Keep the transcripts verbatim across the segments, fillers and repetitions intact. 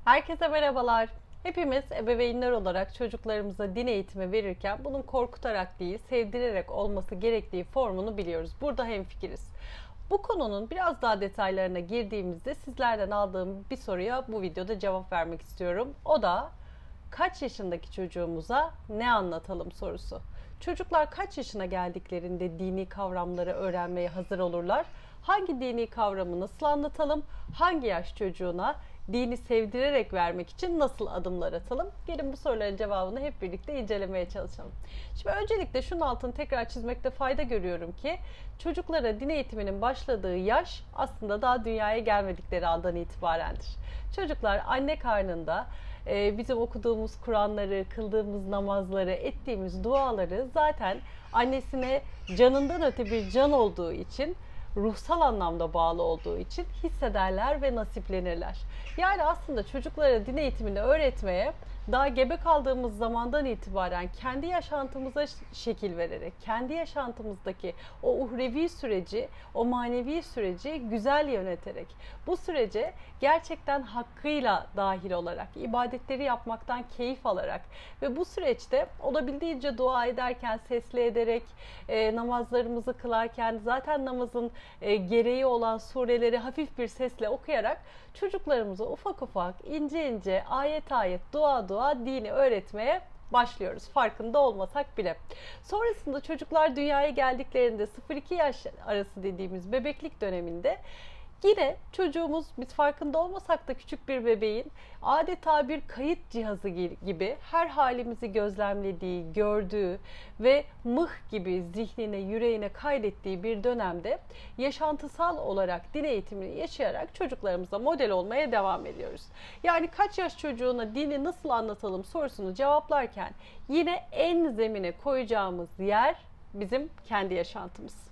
Herkese merhabalar. Hepimiz ebeveynler olarak çocuklarımıza din eğitimi verirken bunun korkutarak değil, sevdirerek olması gerektiği formunu biliyoruz. Burada hemfikiriz. Bu konunun biraz daha detaylarına girdiğimizde sizlerden aldığım bir soruya bu videoda cevap vermek istiyorum. O da kaç yaşındaki çocuğumuza ne anlatalım sorusu. Çocuklar kaç yaşına geldiklerinde dini kavramları öğrenmeye hazır olurlar? Hangi dini kavramı nasıl anlatalım? Hangi yaş çocuğuna dini sevdirerek vermek için nasıl adımlar atalım? Gelin bu soruların cevabını hep birlikte incelemeye çalışalım. Şimdi öncelikle şunun altını tekrar çizmekte fayda görüyorum ki çocuklara din eğitiminin başladığı yaş aslında daha dünyaya gelmedikleri andan itibarendir. Çocuklar anne karnında bizim okuduğumuz Kur'anları, kıldığımız namazları, ettiğimiz duaları zaten annesine canından öte bir can olduğu için, ruhsal anlamda bağlı olduğu için hissederler ve nasiplenirler. Yani aslında çocuklara din eğitimini öğretmeye daha gebe kaldığımız zamandan itibaren kendi yaşantımıza şekil vererek, kendi yaşantımızdaki o uhrevi süreci, o manevi süreci güzel yöneterek, bu sürece gerçekten hakkıyla dahil olarak, ibadetleri yapmaktan keyif alarak ve bu süreçte olabildiğince dua ederken, sesli ederek, e, namazlarımızı kılarken, zaten namazın e, gereği olan sureleri hafif bir sesle okuyarak çocuklarımıza ufak ufak, ince ince, ayet ayet, dua dua dini öğretmeye başlıyoruz. Farkında olmasak bile. Sonrasında çocuklar dünyaya geldiklerinde sıfır iki yaş arası dediğimiz bebeklik döneminde yine çocuğumuz, biz farkında olmasak da küçük bir bebeğin adeta bir kayıt cihazı gibi her halimizi gözlemlediği, gördüğü ve mıh gibi zihnine, yüreğine kaydettiği bir dönemde yaşantısal olarak din eğitimini yaşayarak çocuklarımıza model olmaya devam ediyoruz. Yani kaç yaş çocuğuna dini nasıl anlatalım sorusunu cevaplarken yine en zemine koyacağımız yer bizim kendi yaşantımız.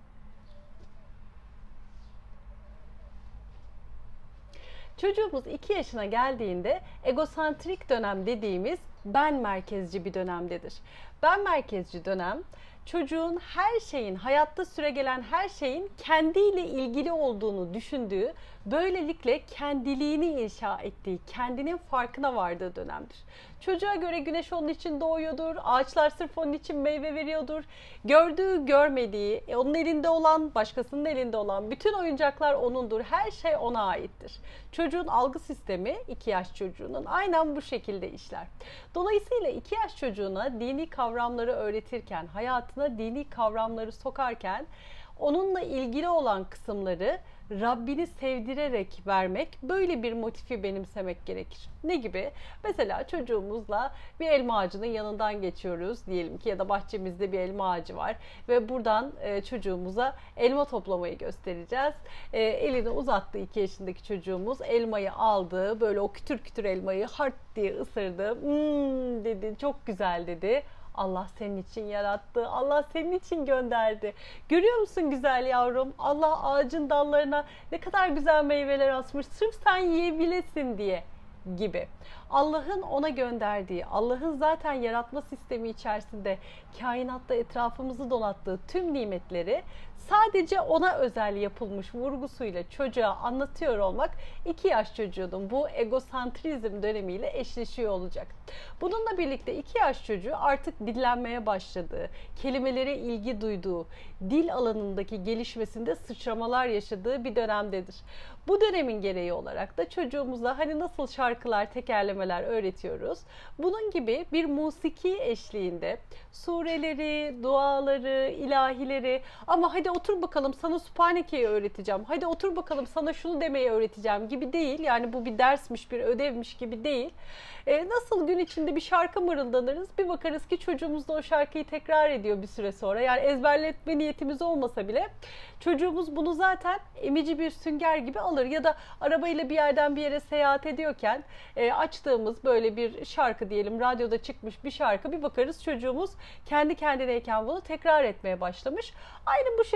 Çocuğumuz iki yaşına geldiğinde egosantrik dönem dediğimiz ben merkezci bir dönemdedir. Ben merkezci dönem çocuğun her şeyin, hayatta süregelen her şeyin kendiyle ilgili olduğunu düşündüğü, böylelikle kendiliğini inşa ettiği, kendinin farkına vardığı dönemdir. Çocuğa göre güneş onun için doğuyordur, ağaçlar sırf onun için meyve veriyordur. Gördüğü, görmediği, onun elinde olan, başkasının elinde olan bütün oyuncaklar onundur. Her şey ona aittir. Çocuğun algı sistemi iki yaş çocuğunun aynen bu şekilde işler. Dolayısıyla iki yaş çocuğuna dini kavramları öğretirken, hayatına dini kavramları sokarken onunla ilgili olan kısımları Rabbini sevdirerek vermek, böyle bir motifi benimsemek gerekir. Ne gibi? Mesela çocuğumuzla bir elma ağacının yanından geçiyoruz diyelim ki, ya da bahçemizde bir elma ağacı var ve buradan e, çocuğumuza elma toplamayı göstereceğiz. E, elini uzattı iki yaşındaki çocuğumuz, elmayı aldı, böyle o kütür kütür elmayı hart diye ısırdı. Hmm dedi, çok güzel dedi. Allah senin için yarattı. Allah senin için gönderdi. Görüyor musun güzel yavrum? Allah ağacın dallarına ne kadar güzel meyveler asmış. Sırf sen yiyebilesin diye gibi. Allah'ın ona gönderdiği, Allah'ın zaten yaratma sistemi içerisinde kainatta etrafımızı donattığı tüm nimetleri sadece ona özel yapılmış vurgusuyla çocuğa anlatıyor olmak iki yaş çocuğunun bu egosantrizm dönemiyle eşleşiyor olacak. Bununla birlikte iki yaş çocuğu artık dillenmeye başladığı, kelimelere ilgi duyduğu, dil alanındaki gelişmesinde sıçramalar yaşadığı bir dönemdedir. Bu dönemin gereği olarak da çocuğumuza hani nasıl şarkılar, tekerlemeler öğretiyoruz. Bunun gibi bir musiki eşliğinde sureleri, duaları, ilahileri, ama hadi otur bakalım sana Sübhaneke'yi öğreteceğim, hadi otur bakalım sana şunu demeyi öğreteceğim gibi değil. Yani bu bir dersmiş, bir ödevmiş gibi değil. Ee, nasıl gün içinde bir şarkı mırıldanırız, bir bakarız ki çocuğumuz da o şarkıyı tekrar ediyor bir süre sonra. Yani ezberletme niyetimiz olmasa bile çocuğumuz bunu zaten emici bir sünger gibi alır. Ya da arabayla bir yerden bir yere seyahat ediyorken e, açtığımız böyle bir şarkı diyelim, radyoda çıkmış bir şarkı, bir bakarız çocuğumuz kendi kendineyken bunu tekrar etmeye başlamış. Aynı bu şekilde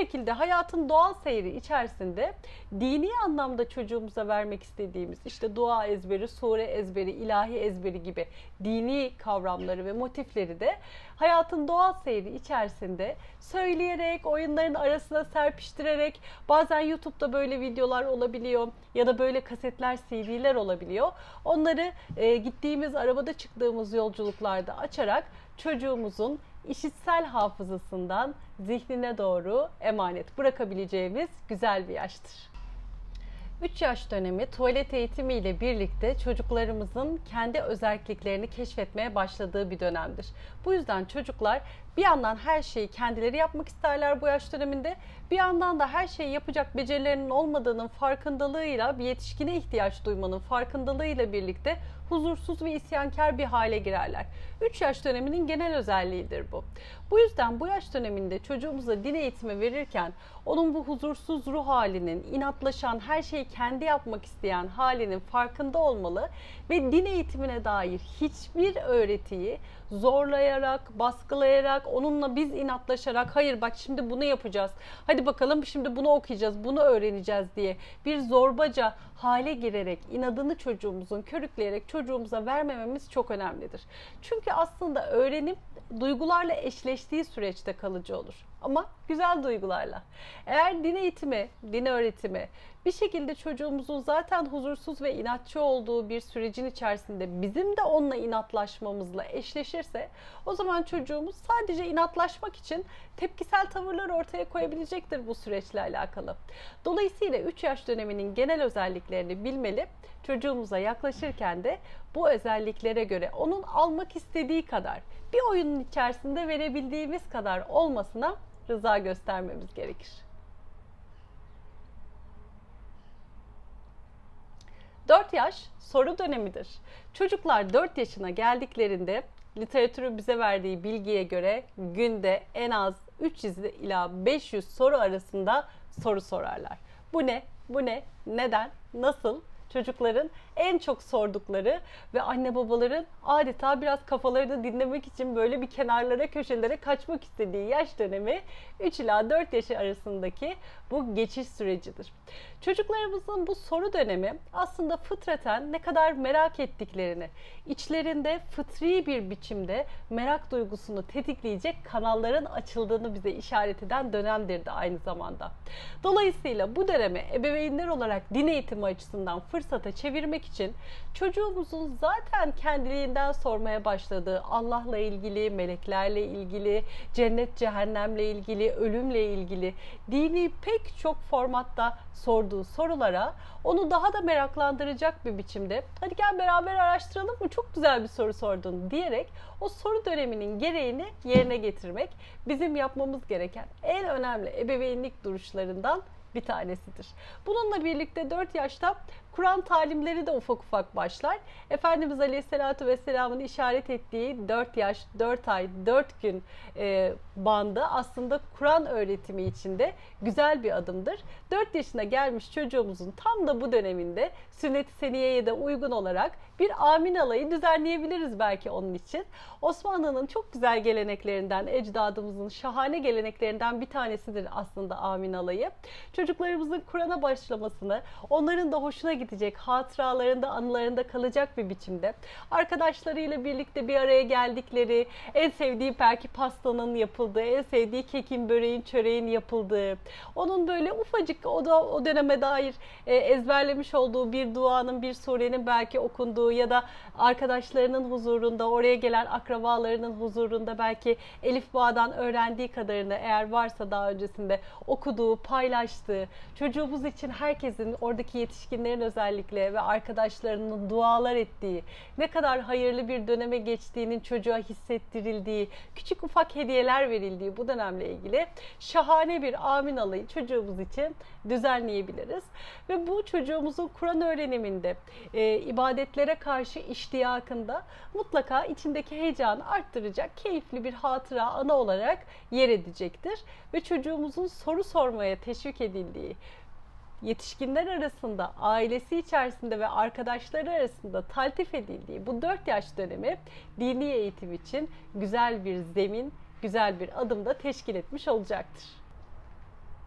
şekilde hayatın doğal seyri içerisinde dini anlamda çocuğumuza vermek istediğimiz işte dua ezberi, sure ezberi, ilahi ezberi gibi dini kavramları ve motifleri de hayatın doğal seyri içerisinde söyleyerek, oyunların arasına serpiştirerek, bazen YouTube'da böyle videolar olabiliyor ya da böyle kasetler, C D'ler olabiliyor. Onları e, gittiğimiz, arabada çıktığımız yolculuklarda açarak çocuğumuzun işitsel hafızasından zihnine doğru emanet bırakabileceğimiz güzel bir yaştır. üç yaş dönemi tuvalet eğitimi ile birlikte çocuklarımızın kendi özelliklerini keşfetmeye başladığı bir dönemdir. Bu yüzden çocuklar bir yandan her şeyi kendileri yapmak isterler bu yaş döneminde, bir yandan da her şeyi yapacak becerilerinin olmadığının farkındalığıyla, bir yetişkine ihtiyaç duymanın farkındalığıyla birlikte huzursuz ve isyankar bir hale girerler. üç yaş döneminin genel özelliğidir bu. Bu yüzden bu yaş döneminde çocuğumuza din eğitimi verirken onun bu huzursuz ruh halinin, inatlaşan, her şeyi kendi yapmak isteyen halinin farkında olmalı ve din eğitimine dair hiçbir öğretiyi zorlayarak, baskılayarak, onunla biz inatlaşarak, hayır bak şimdi bunu yapacağız, hadi bakalım şimdi bunu okuyacağız, bunu öğreneceğiz diye bir zorbaca hale girerek, inadını çocuğumuzun körükleyerek çocuğumuza vermememiz çok önemlidir. Çünkü aslında öğrenim duygularla eşleştiği süreçte kalıcı olur. Ama güzel duygularla. Eğer din eğitimi, din öğretimi bir şekilde çocuğumuzun zaten huzursuz ve inatçı olduğu bir sürecin içerisinde bizim de onunla inatlaşmamızla eşleşirse, o zaman çocuğumuz sadece inatlaşmak için tepkisel tavırlar ortaya koyabilecektir bu süreçle alakalı. Dolayısıyla üç yaş döneminin genel özelliklerini bilmeli. Çocuğumuza yaklaşırken de bu özelliklere göre onun almak istediği kadar, bir oyunun içerisinde verebildiğimiz kadar olmasına rıza göstermemiz gerekir. dört yaş soru dönemidir. Çocuklar dört yaşına geldiklerinde literatürün bize verdiği bilgiye göre günde en az üç yüz ila beş yüz soru arasında soru sorarlar. Bu ne? Bu ne? Neden? Nasıl? Çocukların en çok sordukları ve anne babaların adeta biraz kafalarını dinlemek için böyle bir kenarlara, köşelere kaçmak istediği yaş dönemi üç ila dört yaş arasındaki bu geçiş sürecidir. Çocuklarımızın bu soru dönemi aslında fıtraten ne kadar merak ettiklerini, içlerinde fıtri bir biçimde merak duygusunu tetikleyecek kanalların açıldığını bize işaret eden dönemdir de aynı zamanda. Dolayısıyla bu dönemi ebeveynler olarak din eğitimi açısından fırsata çevirmek için çocuğumuzun zaten kendiliğinden sormaya başladığı Allah'la ilgili, meleklerle ilgili, cennet cehennemle ilgili, ölümle ilgili dini pek çok formatta sorduğu sorulara onu daha da meraklandıracak bir biçimde hadi gel beraber araştıralım mı, çok güzel bir soru sordun diyerek o soru döneminin gereğini yerine getirmek bizim yapmamız gereken en önemli ebeveynlik duruşlarından bir tanesidir. Bununla birlikte dört yaşta Kur'an talimleri de ufak ufak başlar. Efendimiz Aleyhisselatü Vesselam'ın işaret ettiği dört yaş, dört ay, dört gün e, bandı aslında Kur'an öğretimi içinde güzel bir adımdır. dört yaşına gelmiş çocuğumuzun tam da bu döneminde sünnet-i seniyeye de uygun olarak bir amin alayı düzenleyebiliriz belki onun için. Osmanlı'nın çok güzel geleneklerinden, ecdadımızın şahane geleneklerinden bir tanesidir aslında amin alayı. Çocuklarımızın Kur'an'a başlamasını, onların da hoşuna gidecek, hatıralarında, anılarında kalacak bir biçimde arkadaşlarıyla birlikte bir araya geldikleri, en sevdiği belki pastanın yapıldığı, en sevdiği kekin, böreğin, çöreğin yapıldığı, onun böyle ufacık o da o döneme dair e, ezberlemiş olduğu bir duanın, bir surenin belki okunduğu ya da arkadaşlarının huzurunda, oraya gelen akrabalarının huzurunda belki Elif Bağ'dan öğrendiği kadarını eğer varsa daha öncesinde okuduğu, paylaştığı, çocuğumuz için herkesin, oradaki yetişkinlerin özellikle ve arkadaşlarının dualar ettiği, ne kadar hayırlı bir döneme geçtiğinin çocuğa hissettirildiği, küçük ufak hediyeler verildiği bu dönemle ilgili şahane bir amin alayı çocuğumuz için düzenleyebiliriz. Ve bu çocuğumuzun Kur'an öğreniminde, e, ibadetlere karşı iştiyakında mutlaka içindeki heyecanı arttıracak keyifli bir hatıra, ana olarak yer edecektir. Ve çocuğumuzun soru sormaya teşvik edildiği, yetişkinler arasında, ailesi içerisinde ve arkadaşları arasında taltif edildiği bu dört yaş dönemi dini eğitim için güzel bir zemin, güzel bir adım da teşkil etmiş olacaktır.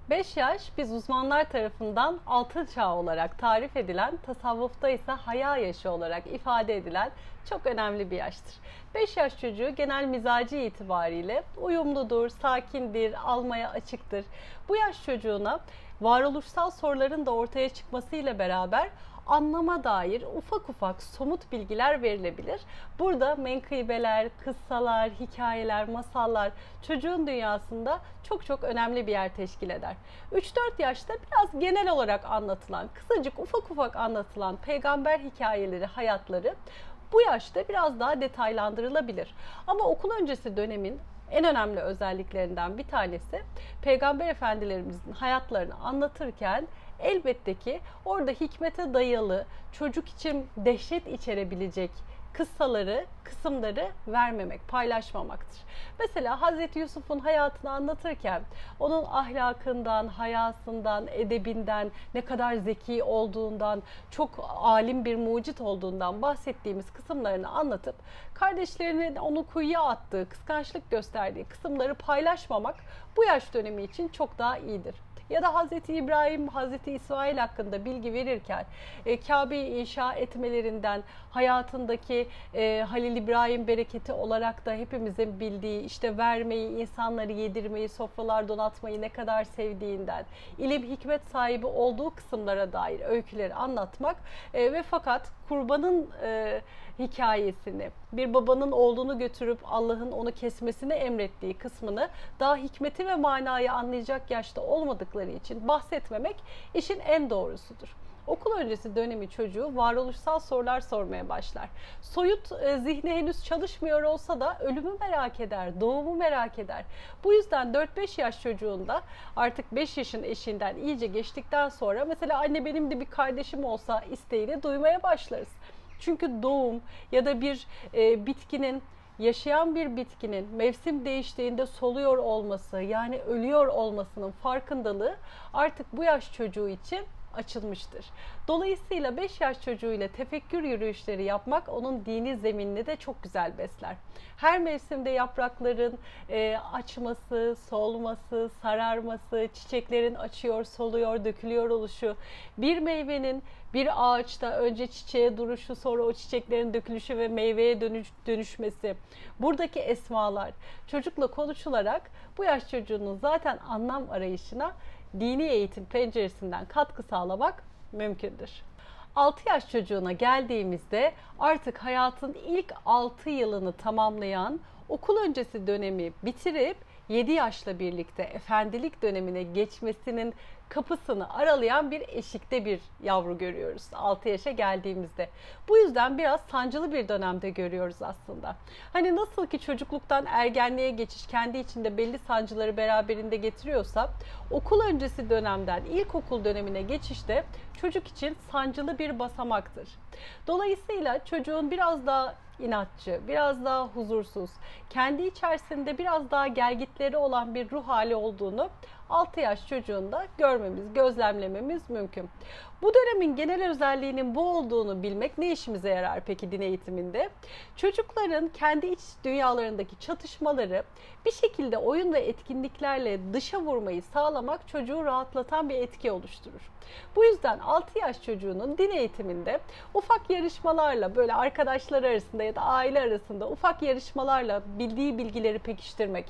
beş yaş biz uzmanlar tarafından altın çağı olarak tarif edilen, tasavvufta ise haya yaşı olarak ifade edilen çok önemli bir yaştır. beş yaş çocuğu genel mizacı itibariyle uyumludur, sakindir, almaya açıktır. Bu yaş çocuğuna varoluşsal soruların da ortaya çıkmasıyla beraber anlama dair ufak ufak somut bilgiler verilebilir. Burada menkıbeler, kıssalar, hikayeler, masallar çocuğun dünyasında çok çok önemli bir yer teşkil eder. üç dört yaşta biraz genel olarak anlatılan, kısacık ufak ufak anlatılan peygamber hikayeleri, hayatları bu yaşta biraz daha detaylandırılabilir. Ama okul öncesi dönemin en önemli özelliklerinden bir tanesi, Peygamber Efendilerimizin hayatlarını anlatırken elbette ki orada hikmete dayalı, çocuk için dehşet içerebilecek kıssaları, kısımları vermemek, paylaşmamaktır. Mesela Hazreti Yusuf'un hayatını anlatırken onun ahlakından, hayasından, edebinden, ne kadar zeki olduğundan, çok alim bir mucit olduğundan bahsettiğimiz kısımlarını anlatıp kardeşlerinin onu kuyuya attığı, kıskançlık gösterdiği kısımları paylaşmamak bu yaş dönemi için çok daha iyidir. Ya da Hazreti İbrahim, Hazreti İsmail hakkında bilgi verirken e, Kabe'yi inşa etmelerinden, hayatındaki e, Halil İbrahim bereketi olarak da hepimizin bildiği işte vermeyi, insanları yedirmeyi, sofralar donatmayı ne kadar sevdiğinden, ilim, hikmet sahibi olduğu kısımlara dair öyküleri anlatmak e, ve fakat kurbanın e, hikayesini, bir babanın oğlunu götürüp Allah'ın onu kesmesini emrettiği kısmını daha hikmeti ve manayı anlayacak yaşta olmadıkları için bahsetmemek işin en doğrusudur. Okul öncesi dönemi çocuğu varoluşsal sorular sormaya başlar. Soyut e, zihni henüz çalışmıyor olsa da ölümü merak eder, doğumu merak eder. Bu yüzden dört beş yaş çocuğunda artık beş yaşın eşiğinden iyice geçtikten sonra mesela anne benim de bir kardeşim olsa isteğini duymaya başlarız. Çünkü doğum ya da bir e, bitkinin, yaşayan bir bitkinin mevsim değiştiğinde soluyor olması, yani ölüyor olmasının farkındalığı artık bu yaş çocuğu için açılmıştır. Dolayısıyla beş yaş çocuğuyla tefekkür yürüyüşleri yapmak onun dini zeminini de çok güzel besler. Her mevsimde yaprakların e, açması, solması, sararması, çiçeklerin açıyor, soluyor, dökülüyor oluşu, bir meyvenin bir ağaçta önce çiçeğe duruşu, sonra o çiçeklerin dökülüşü ve meyveye dönüş, dönüşmesi, buradaki esmalar çocukla konuşularak bu yaş çocuğunun zaten anlam arayışına dini eğitim penceresinden katkı sağlamak mümkündür. altı yaş çocuğuna geldiğimizde artık hayatın ilk altı yılını tamamlayan, okul öncesi dönemi bitirip yedi yaşla birlikte efendilik dönemine geçmesinin kapısını aralayan bir eşikte bir yavru görüyoruz altı yaşa geldiğimizde. Bu yüzden biraz sancılı bir dönemde görüyoruz aslında. Hani nasıl ki çocukluktan ergenliğe geçiş kendi içinde belli sancıları beraberinde getiriyorsa, okul öncesi dönemden ilkokul dönemine geçişte çocuk için sancılı bir basamaktır. Dolayısıyla çocuğun biraz daha inatçı, biraz daha huzursuz, kendi içerisinde biraz daha gelgitleri olan bir ruh hali olduğunu altı yaş çocuğunda görmemiz, gözlemlememiz mümkün. Bu dönemin genel özelliğinin bu olduğunu bilmek ne işimize yarar peki din eğitiminde? Çocukların kendi iç dünyalarındaki çatışmaları bir şekilde oyun ve etkinliklerle dışa vurmayı sağlamak çocuğu rahatlatan bir etki oluşturur. Bu yüzden altı yaş çocuğunun din eğitiminde ufak yarışmalarla, böyle arkadaşlar arasında ya da aile arasında ufak yarışmalarla bildiği bilgileri pekiştirmek,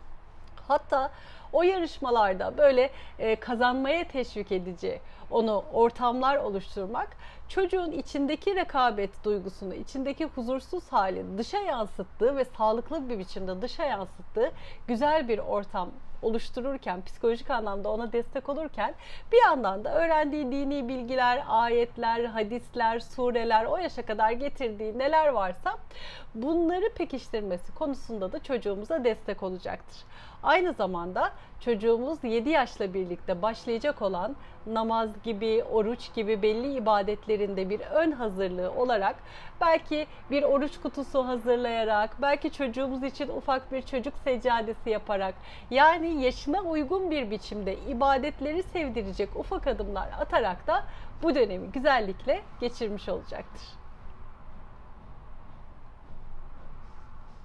hatta o yarışmalarda böyle e, kazanmaya teşvik edici onu ortamlar oluşturmak, çocuğun içindeki rekabet duygusunu, içindeki huzursuz hali dışa yansıttığı ve sağlıklı bir biçimde dışa yansıttığı güzel bir ortam oluştururken, psikolojik anlamda ona destek olurken, bir yandan da öğrendiği dini bilgiler, ayetler, hadisler, sureler, o yaşa kadar getirdiği neler varsa bunları pekiştirmesi konusunda da çocuğumuza destek olacaktır. Aynı zamanda çocuğumuz yedi yaşla birlikte başlayacak olan namaz gibi, oruç gibi belli ibadetlerinde bir ön hazırlığı olarak belki bir oruç kutusu hazırlayarak, belki çocuğumuz için ufak bir çocuk seccadesi yaparak, yani yaşına uygun bir biçimde ibadetleri sevdirecek ufak adımlar atarak da bu dönemi güzellikle geçirmiş olacaktır.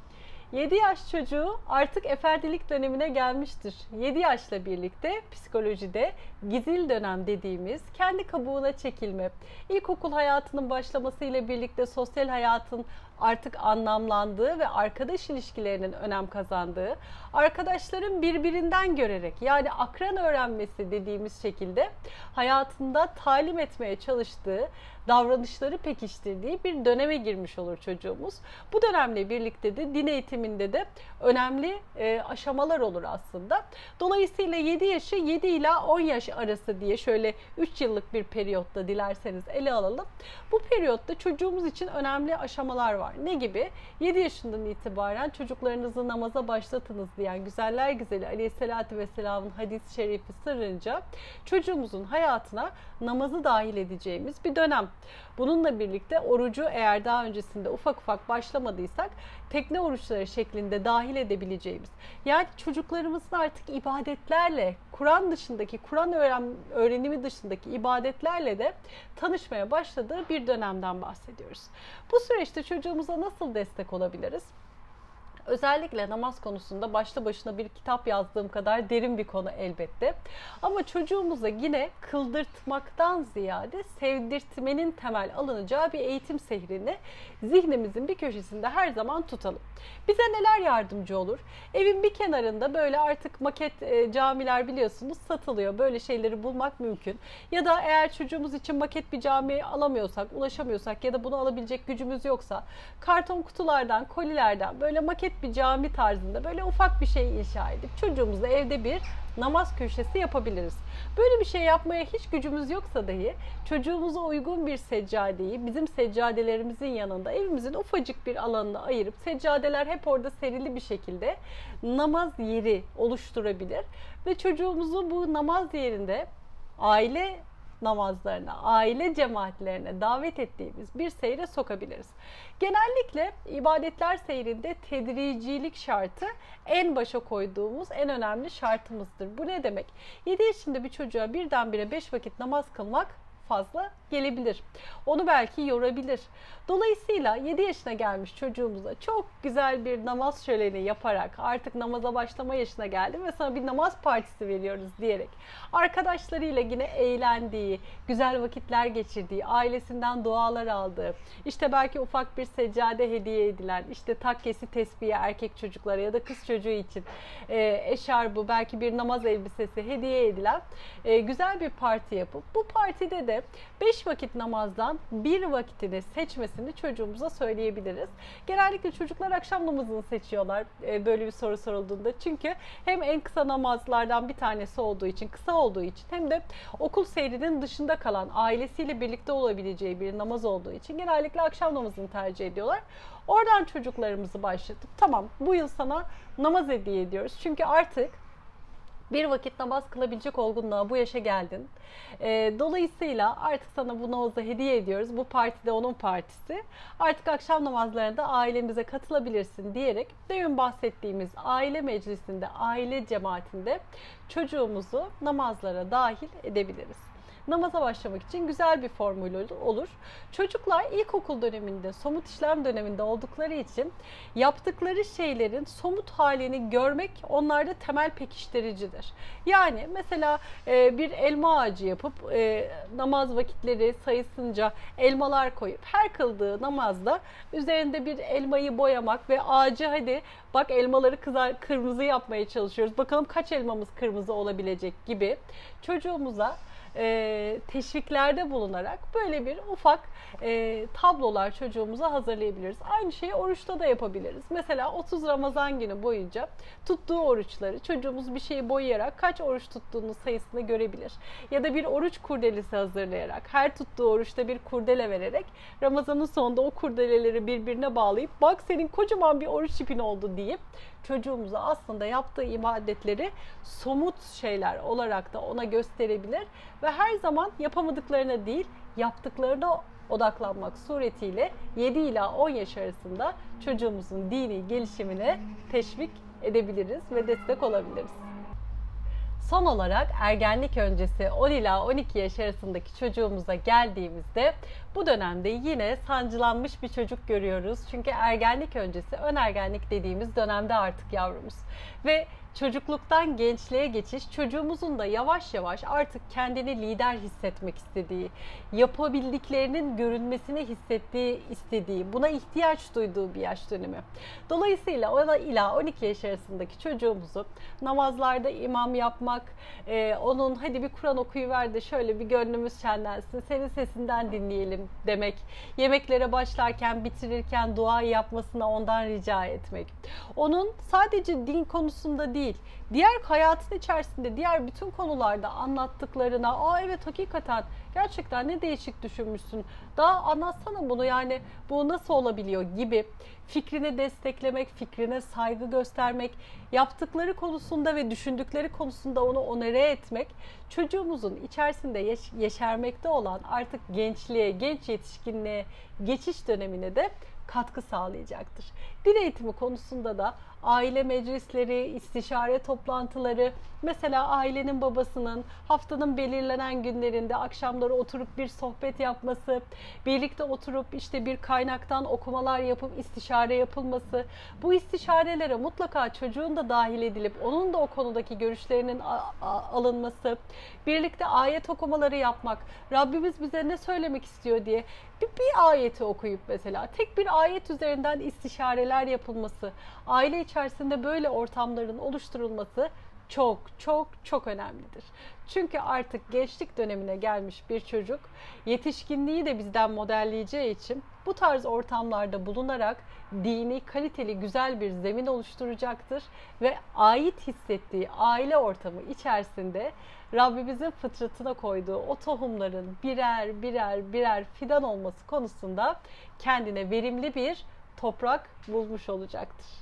yedi yaş çocuğu artık efendilik dönemine gelmiştir. yedi yaşla birlikte psikolojide gizil dönem dediğimiz kendi kabuğuna çekilme, ilkokul hayatının başlamasıyla birlikte sosyal hayatın artık anlamlandığı ve arkadaş ilişkilerinin önem kazandığı, arkadaşların birbirinden görerek yani akran öğrenmesi dediğimiz şekilde hayatında talim etmeye çalıştığı, davranışları pekiştirdiği bir döneme girmiş olur çocuğumuz. Bu dönemle birlikte de din eğitiminde de önemli e, aşamalar olur aslında. Dolayısıyla yedi yaşı yedi ila on yaş arası diye şöyle üç yıllık bir periyotta dilerseniz ele alalım. Bu periyotta çocuğumuz için önemli aşamalar var. Ne gibi? yedi yaşından itibaren çocuklarınızı namaza başlatınız diyen güzeller güzeli Aleyhisselatü Vesselam'ın hadis-i şerifi sırrınca çocuğumuzun hayatına namazı dahil edeceğimiz bir dönem. Bununla birlikte orucu eğer daha öncesinde ufak ufak başlamadıysak tekne oruçları şeklinde dahil edebileceğimiz. Yani çocuklarımızın artık ibadetlerle, Kur'an dışındaki, Kur'an öğren, öğrenimi dışındaki ibadetlerle de tanışmaya başladığı bir dönemden bahsediyoruz. Bu süreçte çocuğumuza nasıl destek olabiliriz? Özellikle namaz konusunda başlı başına bir kitap yazdığım kadar derin bir konu elbette. Ama çocuğumuza yine kıldırtmaktan ziyade sevdirtmenin temel alınacağı bir eğitim sehrini zihnimizin bir köşesinde her zaman tutalım. Bize neler yardımcı olur? Evin bir kenarında böyle artık maket e, camiler biliyorsunuz satılıyor. Böyle şeyleri bulmak mümkün. Ya da eğer çocuğumuz için maket bir cami alamıyorsak, ulaşamıyorsak ya da bunu alabilecek gücümüz yoksa karton kutulardan, kolilerden böyle maket bir cami tarzında böyle ufak bir şey inşa edip çocuğumuzla evde bir namaz köşesi yapabiliriz. Böyle bir şey yapmaya hiç gücümüz yoksa dahi çocuğumuza uygun bir seccadeyi bizim seccadelerimizin yanında evimizin ufacık bir alanına ayırıp seccadeler hep orada serili bir şekilde namaz yeri oluşturabilir ve çocuğumuzu bu namaz yerinde aile namazlarına, aile cemaatlerine davet ettiğimiz bir seyre sokabiliriz. Genellikle ibadetler seyrinde tedricilik şartı en başa koyduğumuz en önemli şartımızdır. Bu ne demek? yedi yaşında bir çocuğa birdenbire beş vakit namaz kılmak fazla gelebilir. Onu belki yorabilir. Dolayısıyla yedi yaşına gelmiş çocuğumuza çok güzel bir namaz şöleni yaparak artık namaza başlama yaşına geldi ve sana bir namaz partisi veriyoruz diyerek arkadaşlarıyla yine eğlendiği, güzel vakitler geçirdiği, ailesinden dualar aldığı, işte belki ufak bir seccade hediye edilen, işte takkesi tesbihi erkek çocuklara ya da kız çocuğu için e, eşarbı, belki bir namaz elbisesi hediye edilen e, güzel bir parti yapıp bu partide de beş vakit namazdan bir vakitini seçmesini çocuğumuza söyleyebiliriz. Genellikle çocuklar akşam namazını seçiyorlar böyle bir soru sorulduğunda. Çünkü hem en kısa namazlardan bir tanesi olduğu için, kısa olduğu için hem de okul seyrinin dışında kalan ailesiyle birlikte olabileceği bir namaz olduğu için genellikle akşam namazını tercih ediyorlar. Oradan çocuklarımızı başlatıp tamam bu yıl sana namaz hediye ediyoruz. Çünkü artık bir vakit namaz kılabilecek olgunluğa bu yaşa geldin. E, dolayısıyla artık sana bu namazı hediye ediyoruz. Bu partide onun partisi. Artık akşam namazlarında ailemize katılabilirsin diyerek demin bahsettiğimiz aile meclisinde, aile cemaatinde çocuğumuzu namazlara dahil edebiliriz. Namaza başlamak için güzel bir formül olur. Çocuklar ilkokul döneminde, somut işlem döneminde oldukları için yaptıkları şeylerin somut halini görmek onlarda temel pekiştiricidir. Yani mesela bir elma ağacı yapıp namaz vakitleri sayısınca elmalar koyup her kıldığı namazda üzerinde bir elmayı boyamak ve ağacı hadi bak elmaları kızar, kırmızı yapmaya çalışıyoruz. Bakalım kaç elmamız kırmızı olabilecek gibi çocuğumuza E, teşviklerde bulunarak böyle bir ufak e, tablolar çocuğumuza hazırlayabiliriz. Aynı şeyi oruçta da yapabiliriz. Mesela otuz Ramazan günü boyunca tuttuğu oruçları çocuğumuz bir şeyi boyayarak kaç oruç tuttuğunu sayısını görebilir. Ya da bir oruç kurdelesi hazırlayarak her tuttuğu oruçta bir kurdele vererek Ramazanın sonunda o kurdeleleri birbirine bağlayıp bak senin kocaman bir oruç ipin oldu deyip çocuğumuza aslında yaptığı ibadetleri somut şeyler olarak da ona gösterebilir ve her zaman yapamadıklarına değil yaptıklarına odaklanmak suretiyle yedi ila on yaş arasında çocuğumuzun dini gelişimine teşvik edebiliriz ve destek olabiliriz. Son olarak ergenlik öncesi on ila on iki yaş arasındaki çocuğumuza geldiğimizde bu dönemde yine sancılanmış bir çocuk görüyoruz. Çünkü ergenlik öncesi ön ergenlik dediğimiz dönemde artık yavrumuz. Ve çocukluktan gençliğe geçiş çocuğumuzun da yavaş yavaş artık kendini lider hissetmek istediği, yapabildiklerinin görünmesini hissettiği, istediği, buna ihtiyaç duyduğu bir yaş dönemi. Dolayısıyla on ila on iki yaş arasındaki çocuğumuzu namazlarda imam yapmak, e, onun hadi bir Kur'an okuyuver de şöyle bir gönlümüz şenlensin, senin sesinden dinleyelim demek, yemeklere başlarken, bitirirken dua yapmasına ondan rica etmek. Onun sadece din konusunda değil, diğer hayatın içerisinde diğer bütün konularda anlattıklarına, aa evet hakikaten gerçekten ne değişik düşünmüşsün, daha anlatsana bunu, yani bu nasıl olabiliyor gibi fikrini desteklemek, fikrine saygı göstermek, yaptıkları konusunda ve düşündükleri konusunda onu onore etmek, çocuğumuzun içerisinde yeş- yeşermekte olan artık gençliğe, genç yetişkinliğe geçiş dönemine de katkı sağlayacaktır. Dil eğitimi konusunda da aile meclisleri, istişare toplantıları, mesela ailenin babasının haftanın belirlenen günlerinde akşamları oturup bir sohbet yapması, birlikte oturup işte bir kaynaktan okumalar yapıp istişare yapılması, bu istişarelere mutlaka çocuğun da dahil edilip onun da o konudaki görüşlerinin alınması, birlikte ayet okumaları yapmak, Rabbimiz bize ne söylemek istiyor diye bir, bir ayeti okuyup mesela tek bir ayet üzerinden istişareler yapılması, aile içerisinde böyle ortamların oluşturulması çok çok çok önemlidir. Çünkü artık gençlik dönemine gelmiş bir çocuk yetişkinliği de bizden modelleyeceği için bu tarz ortamlarda bulunarak dini, kaliteli, güzel bir zemin oluşturacaktır ve ait hissettiği aile ortamı içerisinde Rabbimizin fıtratına koyduğu o tohumların birer birer birer fidan olması konusunda kendine verimli bir toprak bulmuş olacaktır.